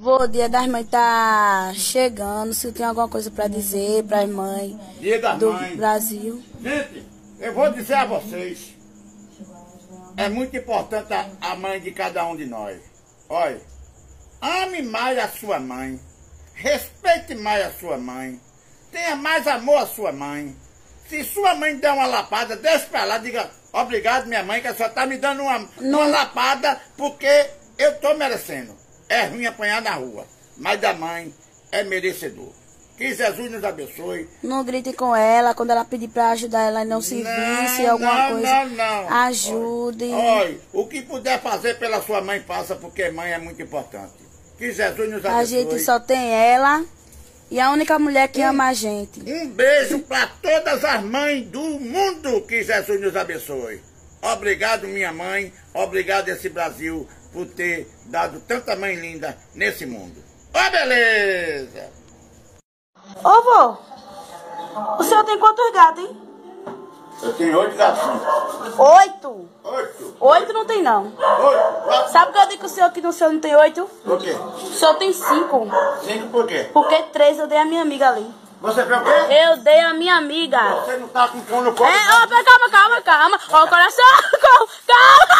O Dia das Mães tá chegando. Se tem alguma coisa pra dizer para as mães do Brasil. Gente, eu vou dizer a vocês. É muito importante a mãe de cada um de nós. Olha, ame mais a sua mãe. Respeite mais a sua mãe. Tenha mais amor à sua mãe. Se sua mãe der uma lapada, deixa pra lá, diga obrigado minha mãe, que a senhora tá me dando uma lapada porque eu tô merecendo. É ruim apanhar na rua, mas da mãe é merecedor. Que Jesus nos abençoe. Não grite com ela quando ela pedir pra ajudar ela e não se visse alguma coisa. Não. Ajude. Olha, o que puder fazer pela sua mãe, faça, porque mãe é muito importante. Que Jesus nos abençoe. A gente só tem ela e a única mulher que ama a gente. Um beijo para todas as mães do mundo. Que Jesus nos abençoe. Obrigado, minha mãe. Obrigado, esse Brasil, por ter dado tanta mãe linda nesse mundo. Ó, beleza! Ô, vô, o senhor tem quantos gatos, hein? Eu tenho 8 gatinhos. 8? 8? 8 não tem, não. 8? Sabe o que eu digo que o senhor que no senhor não tem 8? Por quê? O senhor tem 5. 5 por quê? Porque 3 eu dei a minha amiga ali. Você fez o quê? Eu dei a minha amiga. Você não tá com pão no corpo. Calma. Ó, o coração. Calma.